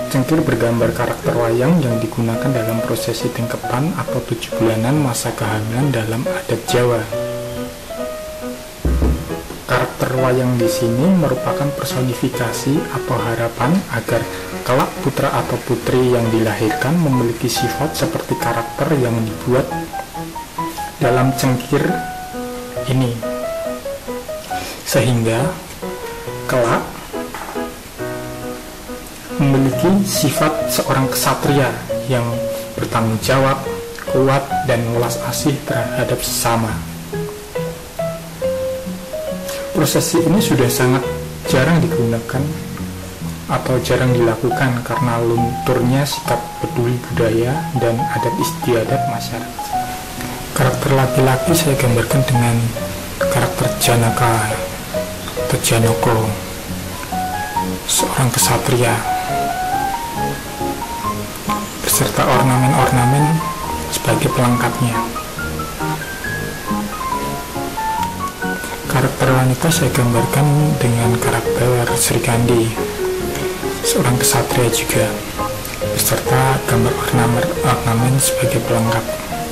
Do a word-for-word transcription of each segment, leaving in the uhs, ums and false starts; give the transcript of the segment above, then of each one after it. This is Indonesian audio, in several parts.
Cengkir bergambar karakter wayang yang digunakan dalam prosesi tingkepan atau tujuh bulanan masa kehamilan dalam adat Jawa. Karakter wayang di sini merupakan personifikasi atau harapan agar kelak putra atau putri yang dilahirkan memiliki sifat seperti karakter yang dibuat dalam cengkir ini, sehingga kelak memiliki sifat seorang kesatria yang bertanggung jawab, kuat, dan welas asih terhadap sesama. Prosesi ini sudah sangat jarang digunakan atau jarang dilakukan karena lunturnya sikap peduli budaya dan adat istiadat masyarakat. Karakter laki-laki saya gambarkan dengan karakter Janaka atau Janoko, seorang kesatria, beserta ornamen-ornamen sebagai pelengkapnya. Karakter wanita saya gambarkan dengan karakter Srikandi, seorang kesatria juga, beserta gambar ornamen-ornamen sebagai pelengkap.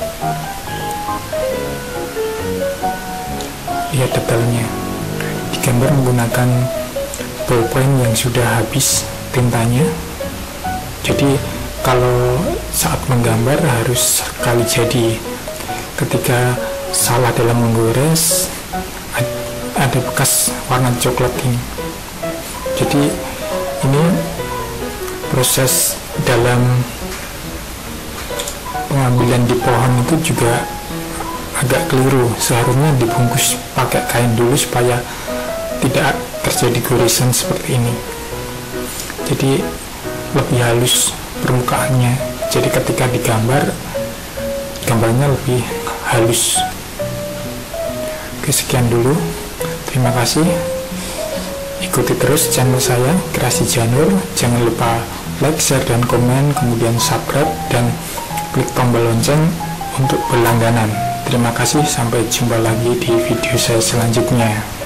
Lihat detailnya, digambar menggunakan ballpoint yang sudah habis tintanya. Jadi kalau saat menggambar harus sekali jadi. Ketika salah dalam menggores, ada bekas warna coklat ini. Jadi ini proses dalam pengambilan di pohon itu juga agak keliru. Seharusnya dibungkus pakai kain dulu supaya tidak terjadi goresan seperti ini. Jadi lebih halus permukaannya, jadi ketika digambar gambarnya lebih halus. Oke, sekian dulu, terima kasih. Ikuti terus channel saya Kreasi Janur. Jangan lupa like, share, dan komen, kemudian subscribe dan klik tombol lonceng untuk berlangganan. Terima kasih, sampai jumpa lagi di video saya selanjutnya.